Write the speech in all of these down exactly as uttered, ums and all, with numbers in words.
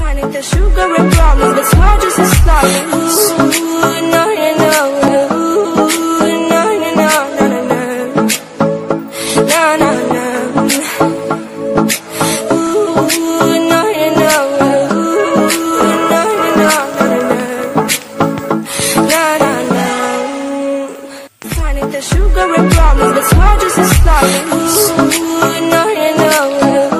Finding the sugar and problems, the charges are starting. Ooh, no, you know, ooh, no, you know, no, no, no, no, no, no. Ooh, no, you know, ooh, no, you know, no, no, no, no, no. Finding the sugar and problems, the charges are starting. Ooh, no, you know.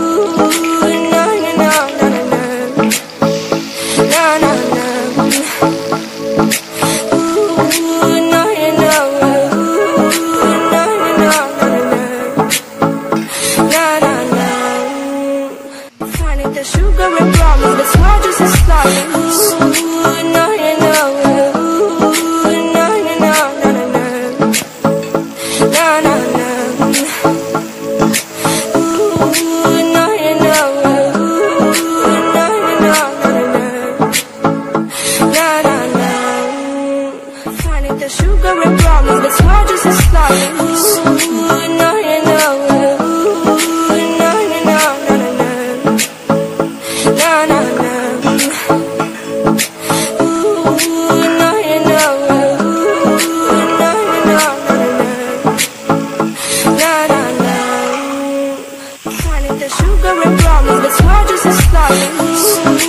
The sugar and problems, the charges are starting. Ooh, no, you know, ooh, no, you know, no, no, no, no, no, no. Ooh, no, you know, ooh, no, you know, no, no, no, no, no. Finding the sugar and problems, the charges are starting. Ooh, no, you know. The sugar and problems, the charges are starting.